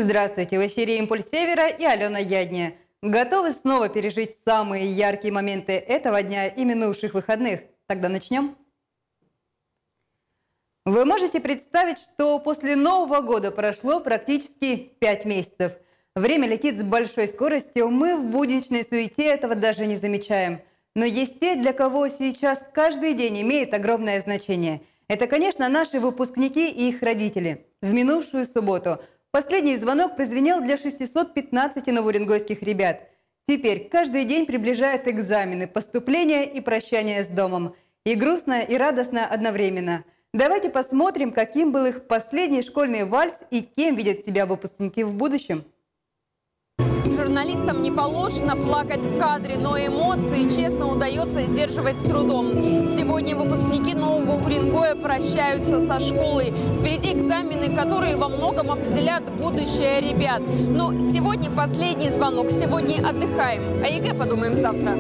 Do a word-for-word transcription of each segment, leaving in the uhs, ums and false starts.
Здравствуйте, в эфире «Импульс Севера» и Алена Ядня. Готовы снова пережить самые яркие моменты этого дня и минувших выходных? Тогда начнем. Вы можете представить, что после Нового года прошло практически пять месяцев. Время летит с большой скоростью, мы в будничной суете этого даже не замечаем. Но есть те, для кого сейчас каждый день имеет огромное значение. Это, конечно, наши выпускники и их родители. В минувшую субботу последний звонок прозвенел для шестисот пятнадцати новоуренгойских ребят. Теперь каждый день приближают экзамены, поступления и прощание с домом. И грустно, и радостно одновременно. Давайте посмотрим, каким был их последний школьный вальс и кем видят себя выпускники в будущем. Журналистам не положено плакать в кадре, но эмоции, честно, удается сдерживать с трудом. Сегодня выпускники Нового Уренгоя прощаются со школой. Впереди экзамены, которые во многом определят будущее ребят. Но сегодня последний звонок, сегодня отдыхаем. О ЕГЭ подумаем завтра.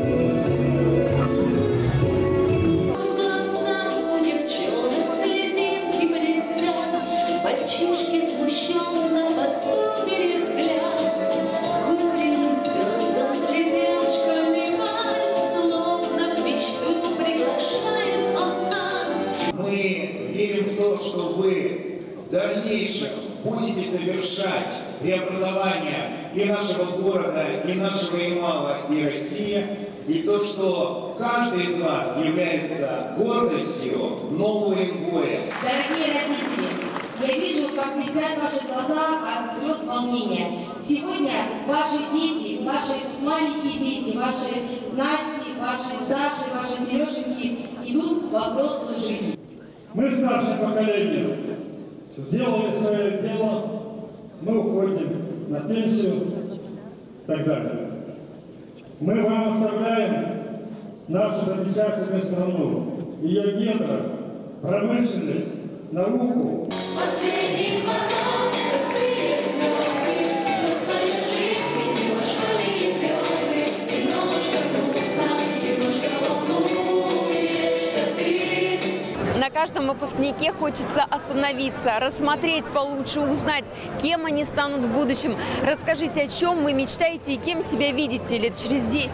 Что вы в дальнейшем будете совершать преобразование и нашего города, и нашего Ямала, и России, и то, что каждый из вас является гордостью Нового Уренгоя. Дорогие родители, я вижу, как блестят ваши глаза от слез волнения. Сегодня ваши дети, ваши маленькие дети, ваши Насти, ваши Саши, ваши Сереженьки идут во взрослую жизнь. Мы, старшее поколение, сделали свое дело, мы уходим на пенсию и так далее. Мы вам оставляем нашу замечательную страну, ее недра, промышленность, науку. Последний звонок, простые слезы, что своей жизни немножко лепезы, немножко грустно, немножко волнуешься ты. На каждом выпускнике хочется остановиться, рассмотреть получше, узнать, кем они станут в будущем. Расскажите, о чем вы мечтаете и кем себя видите лет через десять?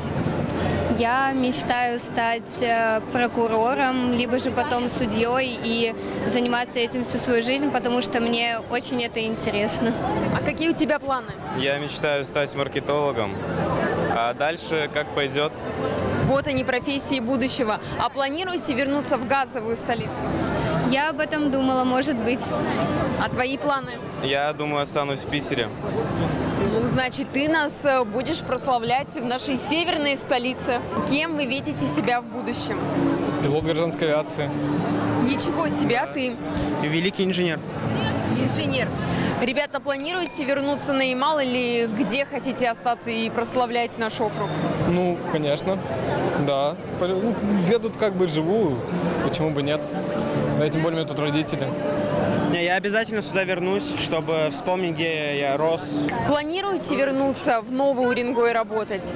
Я мечтаю стать прокурором, либо же потом судьей и заниматься этим всю свою жизнь, потому что мне очень это интересно. А какие у тебя планы? Я мечтаю стать маркетологом, а дальше как пойдет. Вот они, профессии будущего. А планируете вернуться в газовую столицу? Я об этом думала, может быть. А твои планы? Я думаю, останусь в Питере. Ну, значит, ты нас будешь прославлять в нашей северной столице. Кем вы видите себя в будущем? Пилот гражданской авиации. Ничего себе, а ты? Великий инженер. Инженер. Ребята, планируете вернуться на Ямал или где хотите остаться и прославлять наш округ? Ну, конечно, да. Я тут как бы живу, почему бы нет? Да, тем более у меня тут родители. Я обязательно сюда вернусь, чтобы вспомнить, где я рос. Планируете вернуться в Новый Уренгой работать?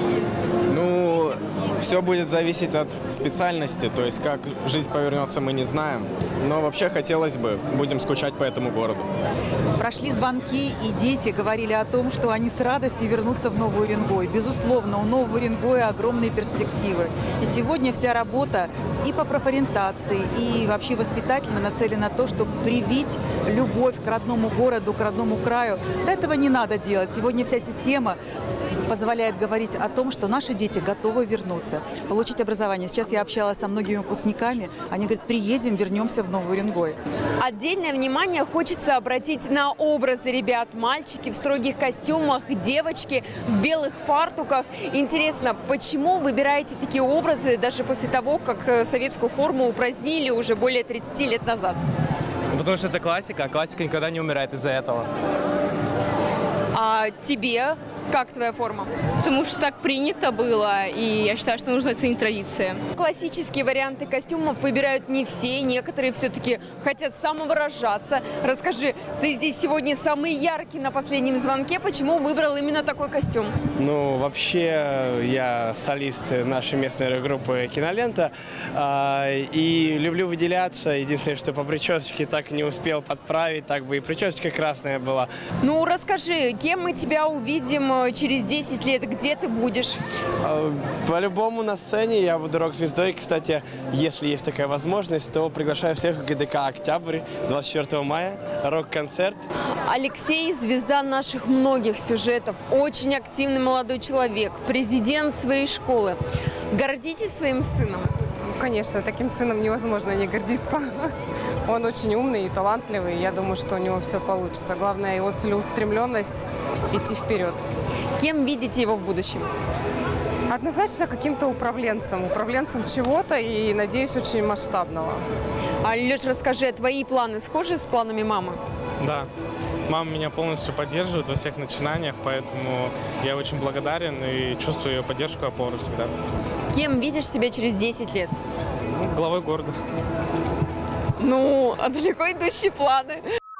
Ну, все будет зависеть от специальности, то есть как жизнь повернется, мы не знаем. Но вообще хотелось бы, будем скучать по этому городу. Прошли звонки, и дети говорили о том, что они с радостью вернутся в Новый Уренгой. Безусловно, у Нового Уренгоя огромные перспективы. И сегодня вся работа и по профориентации, и вообще воспитательно нацелена на то, чтобы привить любовь к родному городу, к родному краю. Этого не надо делать. Сегодня вся система позволяет говорить о том, что наши дети готовы вернуться, получить образование. Сейчас я общалась со многими выпускниками, они говорят, приедем, вернемся в Новый Уренгой. Отдельное внимание хочется обратить на образы ребят. Мальчики в строгих костюмах, девочки в белых фартуках. Интересно, почему выбираете такие образы даже после того, как советскую форму упразднили уже более тридцати лет назад? Потому что это классика, а классика никогда не умирает из-за этого. А тебе Как твоя форма? Потому что так принято было, и я считаю, что нужно ценить традиции. Классические варианты костюмов выбирают не все, некоторые все-таки хотят самовыражаться. Расскажи, ты здесь сегодня самый яркий на последнем звонке, почему выбрал именно такой костюм? Ну, вообще, я солист нашей местной группы «Кинолента», и люблю выделяться. Единственное, что по причесочке так и не успел подправить, так бы и причесочка красная была. Ну, расскажи, кем мы тебя увидим через десять лет, где ты будешь? По-любому на сцене я буду рок-звездой. Кстати, если есть такая возможность, то приглашаю всех в ГДК «Октябрь» двадцать четвёртого мая, рок-концерт. Алексей – звезда наших многих сюжетов, очень активный молодой человек, президент своей школы. Гордитесь своим сыном? Конечно, таким сыном невозможно не гордиться. Он очень умный и талантливый, я думаю, что у него все получится. Главное его целеустремленность идти вперед. Кем видите его в будущем? Однозначно каким-то управленцем. Управленцем чего-то и, надеюсь, очень масштабного. А, Леш, расскажи, твои планы схожи с планами мамы? Да. Мама меня полностью поддерживает во всех начинаниях, поэтому я очень благодарен и чувствую ее поддержку и опору всегда. Кем видишь себя через десять лет? Ну, главой города. Ну, а далеко идущие планы.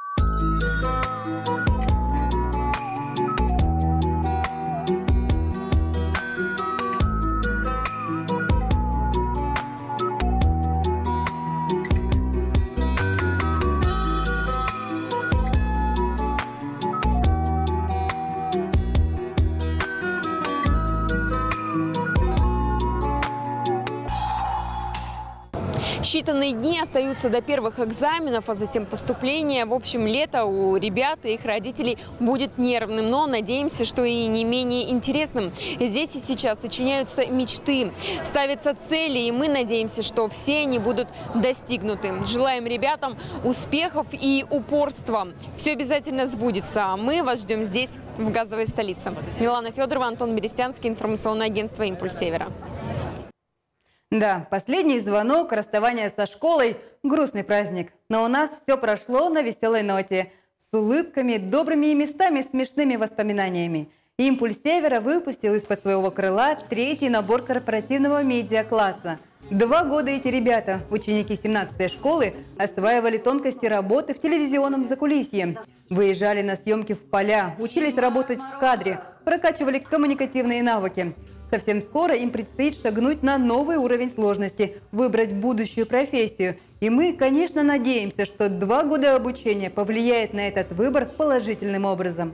Считанные дни остаются до первых экзаменов, а затем поступления. В общем, лето у ребят и их родителей будет нервным, но надеемся, что и не менее интересным. Здесь и сейчас сочиняются мечты, ставятся цели, и мы надеемся, что все они будут достигнуты. Желаем ребятам успехов и упорства. Все обязательно сбудется. А мы вас ждем здесь, в газовой столице. Милана Федорова, Антон Берестянский, информационное агентство «Импульс Севера». Да, последний звонок, расставание со школой – грустный праздник. Но у нас все прошло на веселой ноте. С улыбками, добрыми и местами смешными воспоминаниями. «Импульс Севера» выпустил из-под своего крыла третий набор корпоративного медиа-класса. Два года эти ребята, ученики семнадцатой школы, осваивали тонкости работы в телевизионном закулисье. Выезжали на съемки в поля, учились работать в кадре, прокачивали коммуникативные навыки. Совсем скоро им предстоит шагнуть на новый уровень сложности, выбрать будущую профессию. И мы, конечно, надеемся, что два года обучения повлияет на этот выбор положительным образом.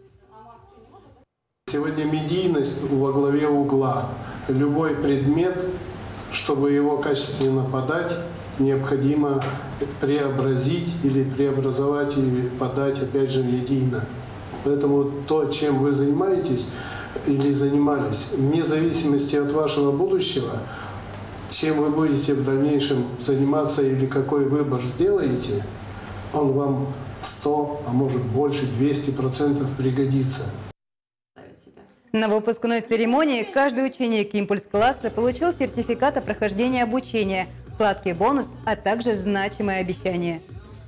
Сегодня медийность во главе угла. Любой предмет, чтобы его качественно подать, необходимо преобразить или преобразовать и подать, опять же, медийно. Поэтому то, чем вы занимаетесь, или занимались, вне зависимости от вашего будущего, чем вы будете в дальнейшем заниматься или какой выбор сделаете, он вам сто, а может больше, двести процентов пригодится. На выпускной церемонии каждый ученик импульс-класса получил сертификат о прохождении обучения, сладкий бонус, а также значимое обещание.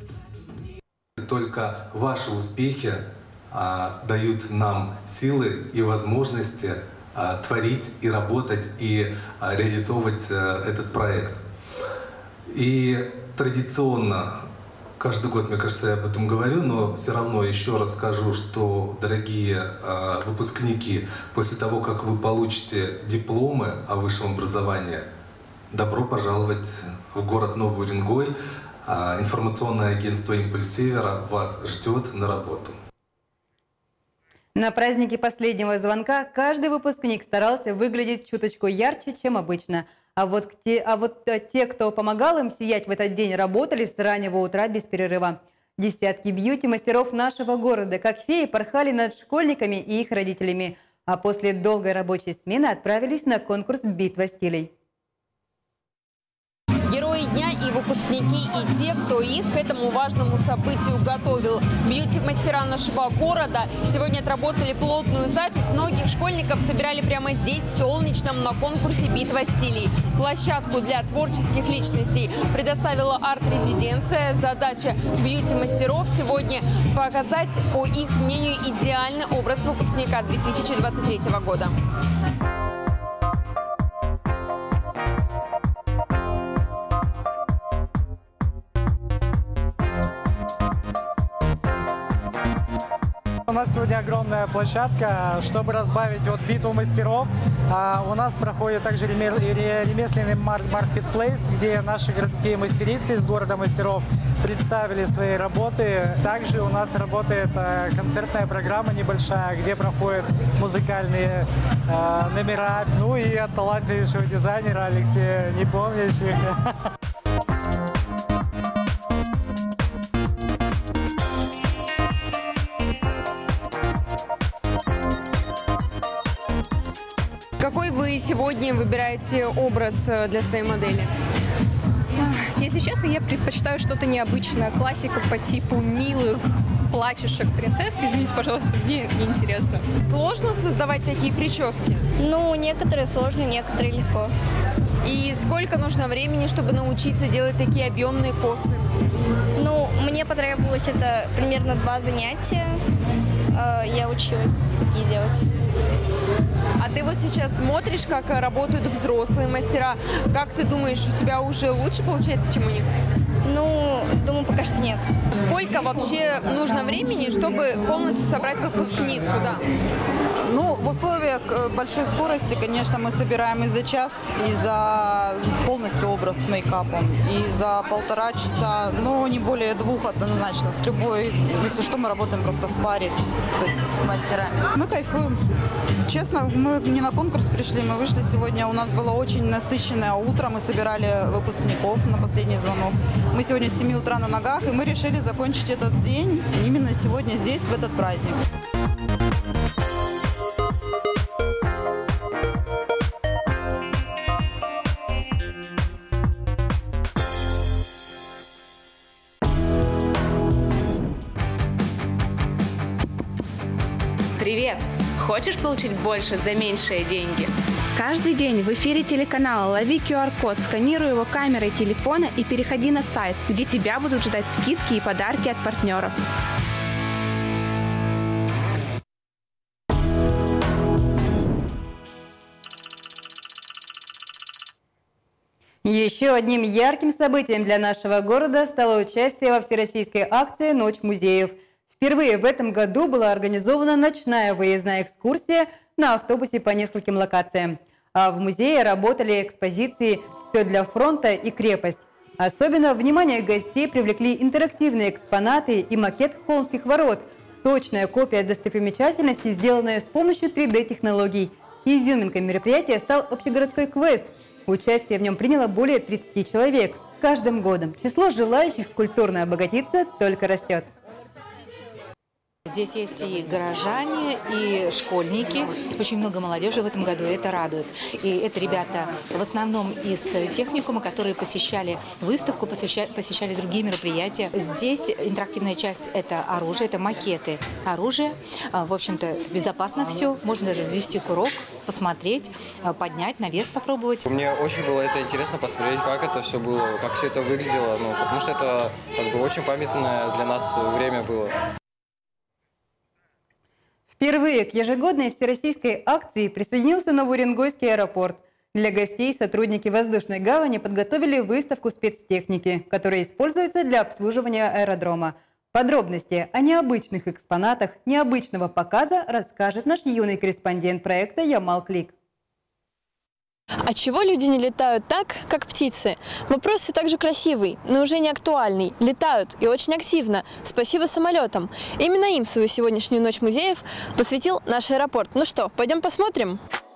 Только ваши успехи а, дают нам силы и возможности а, творить и работать и а, реализовывать а, этот проект. И традиционно, каждый год, мне кажется, я об этом говорю, но все равно еще раз скажу, что, дорогие а, выпускники, после того, как вы получите дипломы о высшем образовании, добро пожаловать в город Новый Уренгой. А, информационное агентство «Импульс Севера» вас ждет на работу. На празднике последнего звонка каждый выпускник старался выглядеть чуточку ярче, чем обычно. А вот, те, а вот те, кто помогал им сиять в этот день, работали с раннего утра без перерыва. Десятки бьюти-мастеров нашего города, как феи, порхали над школьниками и их родителями. А после долгой рабочей смены отправились на конкурс «Битва стилей». Герои дня и выпускники, и те, кто их к этому важному событию готовил. Бьюти-мастера нашего города сегодня отработали плотную запись. Многих школьников собирали прямо здесь, в Солнечном, на конкурсе «Битва стилей». Площадку для творческих личностей предоставила арт-резиденция. Задача бьюти-мастеров сегодня показать, по их мнению, идеальный образ выпускника две тысячи двадцать третьего года. У нас сегодня огромная площадка, чтобы разбавить вот битву мастеров. А у нас проходит также ремесленный маркетплейс, где наши городские мастерицы из города мастеров представили свои работы. Также у нас работает концертная программа небольшая, где проходят музыкальные э, номера. Ну и от талантливейшего дизайнера Алексея Непомнящих. Какой вы сегодня выбираете образ для своей модели? Если честно, я предпочитаю что-то необычное. Классика по типу милых плачешек принцесс. Извините, пожалуйста, мне неинтересно. Сложно создавать такие прически? Ну, некоторые сложно, некоторые легко. И сколько нужно времени, чтобы научиться делать такие объемные косы? Ну, мне потребовалось это примерно два занятия. Я училась такие делать. А ты вот сейчас смотришь, как работают взрослые мастера. Как ты думаешь, у тебя уже лучше получается, чем у них? Ну, думаю, пока что нет. Сколько вообще нужно времени, чтобы полностью собрать выпускницу, да? Ну, в условиях большой скорости, конечно, мы собираем и за час, и за полностью образ с мейкапом, и за полтора часа, но не более двух однозначно. С любой, если что, мы работаем просто в паре с, с, с мастерами. Мы кайфуем. Честно, мы не на конкурс пришли, мы вышли сегодня, у нас было очень насыщенное утро, мы собирали выпускников на последний звонок. Мы сегодня с семи утра на ногах, и мы решили закончить этот день именно сегодня здесь, в этот праздник. Привет! Хочешь получить больше за меньшие деньги? Каждый день в эфире телеканала лови ку ар код, сканируй его камерой телефона и переходи на сайт, где тебя будут ждать скидки и подарки от партнеров. Еще одним ярким событием для нашего города стало участие во всероссийской акции «Ночь музеев». Впервые в этом году была организована ночная выездная экскурсия на автобусе по нескольким локациям. А в музее работали экспозиции «Все для фронта» и «Крепость». Особенно внимание гостей привлекли интерактивные экспонаты и макет Холмских ворот. Точная копия достопримечательностей, сделанная с помощью три дэ технологий. Изюминкой мероприятия стал общегородской квест. Участие в нем приняло более тридцати человек. С каждым годом число желающих культурно обогатиться только растет. Здесь есть и горожане, и школьники. Очень много молодежи в этом году, и это радует. И это ребята в основном из техникума, которые посещали выставку, посещали, посещали другие мероприятия. Здесь интерактивная часть – это оружие, это макеты оружия. В общем-то, безопасно все. Можно даже взвести курок, посмотреть, поднять, на вес попробовать. Мне очень было это интересно посмотреть, как это все было, как все это выглядело. Ну, потому что это как бы очень памятное для нас время было. Впервые к ежегодной всероссийской акции присоединился Новоуренгойский аэропорт. Для гостей сотрудники воздушной гавани подготовили выставку спецтехники, которая используется для обслуживания аэродрома. Подробности о необычных экспонатах необычного показа расскажет наш юный корреспондент проекта Ямал Клик. А чего люди не летают так, как птицы? Вопрос все так же красивый, но уже не актуальный. Летают и очень активно. Спасибо самолетам. Именно им свою сегодняшнюю ночь музеев посвятил наш аэропорт. Ну что, пойдем посмотрим?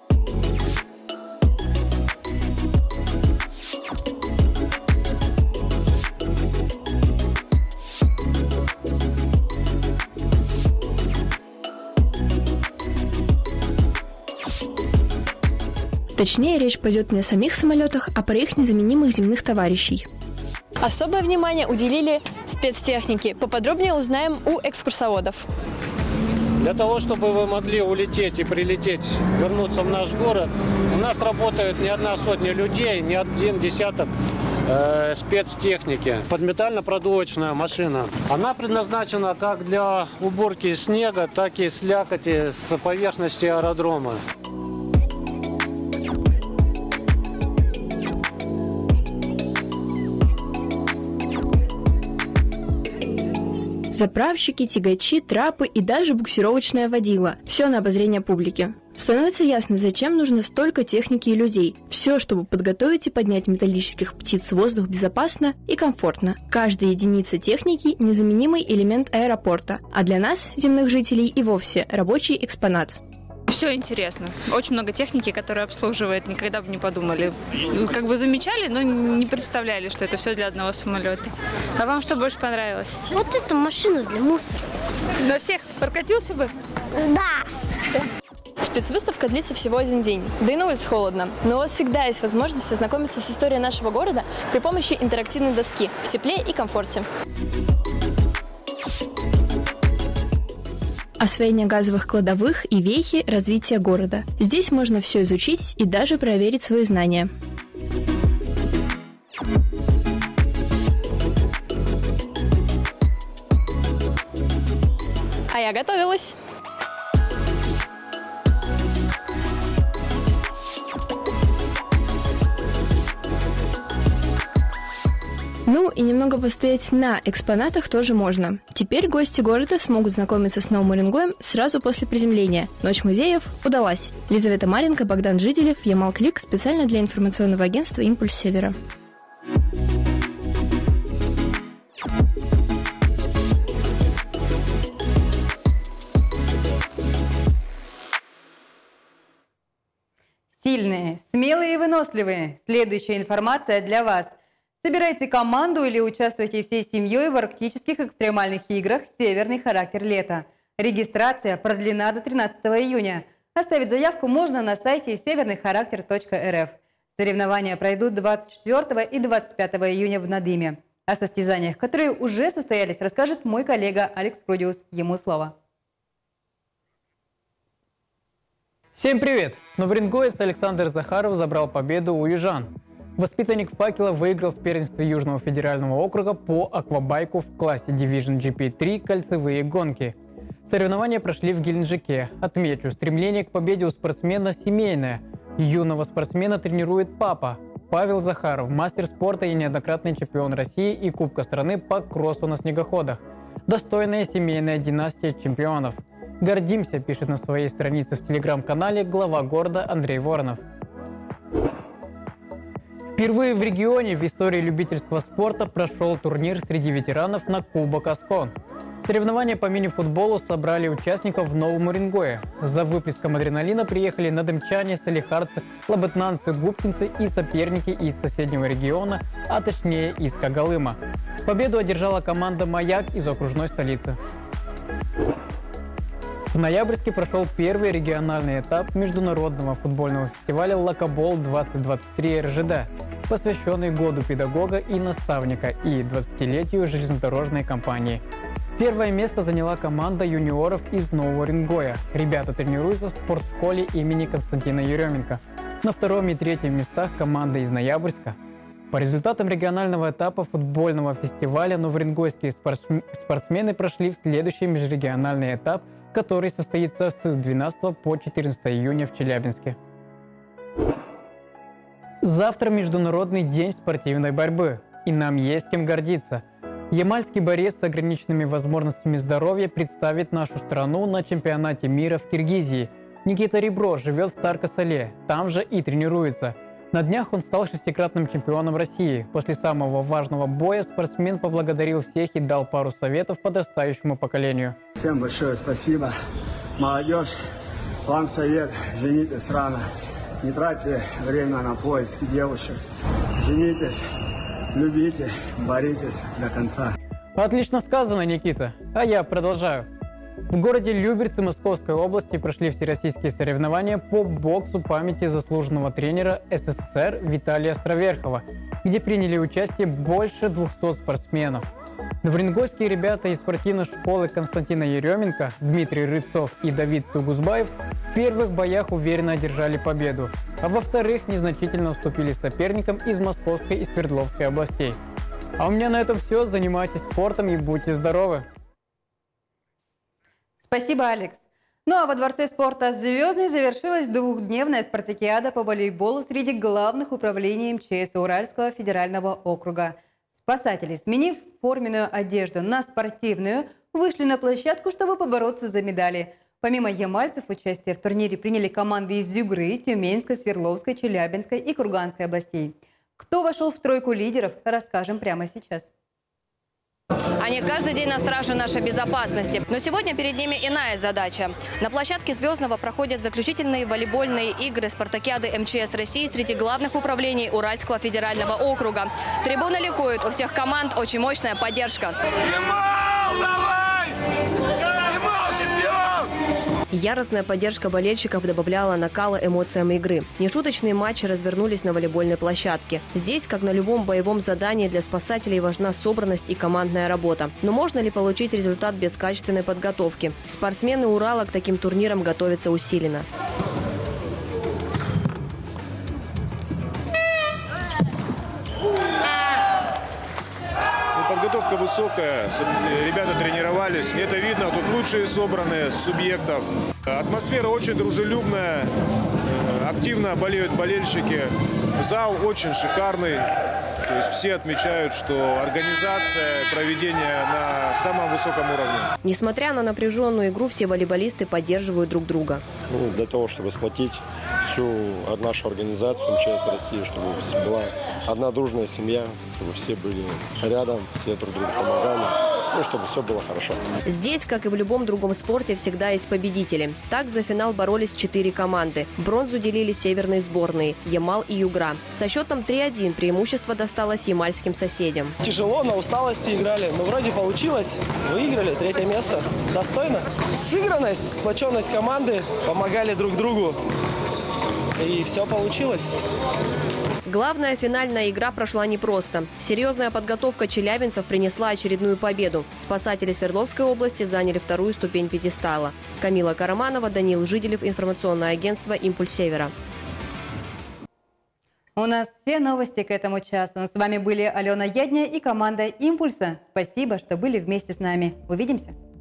Точнее, речь пойдет не о самих самолетах, а про их незаменимых земных товарищей. Особое внимание уделили спецтехнике. Поподробнее узнаем у экскурсоводов. Для того, чтобы вы могли улететь и прилететь, вернуться в наш город, у нас работает не одна сотня людей, не один десяток э, спецтехники. Подметально-продувочная машина. Она предназначена как для уборки снега, так и слякоти с поверхности аэродрома. Заправщики, тягачи, трапы и даже буксировочное водило. Все на обозрение публики. Становится ясно, зачем нужно столько техники и людей. Все, чтобы подготовить и поднять металлических птиц в воздух безопасно и комфортно. Каждая единица техники – незаменимый элемент аэропорта, а для нас, земных жителей, и вовсе рабочий экспонат. Все интересно. Очень много техники, которая обслуживает. Никогда бы не подумали. Как бы замечали, но не представляли, что это все для одного самолета. А вам что больше понравилось? Вот эту машину для мусора. На всех прокатился бы? Да. Спецвыставка длится всего один день, да и на улице холодно. Но у вас всегда есть возможность ознакомиться с историей нашего города при помощи интерактивной доски в тепле и комфорте. Освоение газовых кладовых и вехи развития города. Здесь можно все изучить и даже проверить свои знания. А я готовилась. Ну и немного постоять на экспонатах тоже можно. Теперь гости города смогут знакомиться с Новым Уренгоем сразу после приземления. Ночь музеев удалась. Елизавета Маренко, Богдан Жиделев, Ямал Клик, специально для информационного агентства «Импульс Севера». Сильные, смелые и выносливые. Следующая информация для вас. Собирайте команду или участвуйте всей семьей в арктических экстремальных играх «Северный характер лета». Регистрация продлена до тринадцатого июня. Оставить заявку можно на сайте северный характер точка эр эф. Соревнования пройдут двадцать четвёртого и двадцать пятого июня в Надыме. О состязаниях, которые уже состоялись, расскажет мой коллега Алекс Прудиус. Ему слово. Всем привет! Новоуренгоец Александр Захаров забрал победу у южан. Воспитанник «Факела» выиграл в первенстве Южного федерального округа по аквабайку в классе Division джи пи три «Кольцевые гонки». Соревнования прошли в Геленджике. Отмечу, стремление к победе у спортсмена семейное. Юного спортсмена тренирует папа. Павел Захаров, мастер спорта и неоднократный чемпион России и Кубка страны по кроссу на снегоходах. Достойная семейная династия чемпионов. Гордимся, пишет на своей странице в телеграм-канале глава города Андрей Воронов. Впервые в регионе в истории любительского спорта прошел турнир среди ветеранов на Кубок Аскон. Соревнования по мини-футболу собрали участников в Новом Уренгое. За выплеском адреналина приехали надымчане, салихардцы, лабытнанцы, губкинцы и соперники из соседнего региона, а точнее из Когалыма. Победу одержала команда «Маяк» из окружной столицы. В ноябрьске прошел первый региональный этап международного футбольного фестиваля «Локобол двадцать двадцать три эр жэ дэ», посвященный году педагога и наставника и двадцатилетию железнодорожной компании. Первое место заняла команда юниоров из Нового Уренгоя. Ребята тренируются в спортшколе имени Константина Еременко. На втором и третьем местах команда из Ноябрьска. По результатам регионального этапа футбольного фестиваля новоуренгойские спортсмены прошли в следующий межрегиональный этап, который состоится с двенадцатого по четырнадцатое июня в Челябинске. Завтра Международный день спортивной борьбы, и нам есть кем гордиться. Ямальский борец с ограниченными возможностями здоровья представит нашу страну на чемпионате мира в Киргизии. Никита Ребро живет в Тарко-Сале, там же и тренируется. На днях он стал шестикратным чемпионом России. После самого важного боя спортсмен поблагодарил всех и дал пару советов подрастающему поколению. Всем большое спасибо. Молодежь, вам совет, женитесь рано. Не тратьте время на поиски девушек. Женитесь, любите, боритесь до конца. Отлично сказано, Никита. А я продолжаю. В городе Люберцы Московской области прошли всероссийские соревнования по боксу памяти заслуженного тренера эс эс эс эр Виталия Островерхова, где приняли участие больше двухсот спортсменов. Дворингойские ребята из спортивной школы Константина Еременко, Дмитрий Рыцов и Давид Тугузбаев в первых боях уверенно одержали победу, а во вторых незначительно уступили соперникам из Московской и Свердловской областей. А у меня на этом все. Занимайтесь спортом и будьте здоровы! Спасибо, Алекс. Ну а во Дворце спорта «Звездный» завершилась двухдневная спартакиада по волейболу среди главных управлений эм че эс Уральского федерального округа. Спасатели, сменив форменную одежду на спортивную, вышли на площадку, чтобы побороться за медали. Помимо ямальцев, участие в турнире приняли команды из Югры, Тюменской, Свердловской, Челябинской и Курганской областей. Кто вошел в тройку лидеров, расскажем прямо сейчас. Они каждый день на страже нашей безопасности. Но сегодня перед ними иная задача. На площадке «Звездного» проходят заключительные волейбольные игры спартакиады эм че эс России среди главных управлений Уральского федерального округа. Трибуны ликуют, у всех команд очень мощная поддержка. Ямал, давай! Ямал, чемпион! Яростная поддержка болельщиков добавляла накала эмоциям игры. Нешуточные матчи развернулись на волейбольной площадке. Здесь, как на любом боевом задании, для спасателей важна собранность и командная работа. Но можно ли получить результат без качественной подготовки? Спортсмены Урала к таким турнирам готовятся усиленно. Подготовка высокая, ребята тренировались. Это видно, тут лучшие собранные субъектов. Атмосфера очень дружелюбная, активно болеют болельщики. Зал очень шикарный. То есть все отмечают, что организация, проведение на самом высоком уровне. Несмотря на напряженную игру, все волейболисты поддерживают друг друга. Ну, для того, чтобы сплотить всю нашу организацию эм че эс России, чтобы была одна дружная семья, чтобы все были рядом, все друг другу помогали, ну, чтобы все было хорошо. Здесь, как и в любом другом спорте, всегда есть победители. Так за финал боролись четыре команды. Бронзу делили северные сборные – Ямал и Югра. Со счетом три один преимущество досталось ямальским соседям. Тяжело, на усталости играли, но вроде получилось. Выиграли, третье место. Достойно. Сыгранность, сплоченность команды, помогали друг другу. И все получилось. Главная финальная игра прошла непросто. Серьезная подготовка челябинцев принесла очередную победу. Спасатели Свердловской области заняли вторую ступень пьедестала. Камила Караманова, Даниил Жиделев, информационное агентство «Импульс Севера». У нас все новости к этому часу. С вами были Алена Ядня и команда «Импульса». Спасибо, что были вместе с нами. Увидимся.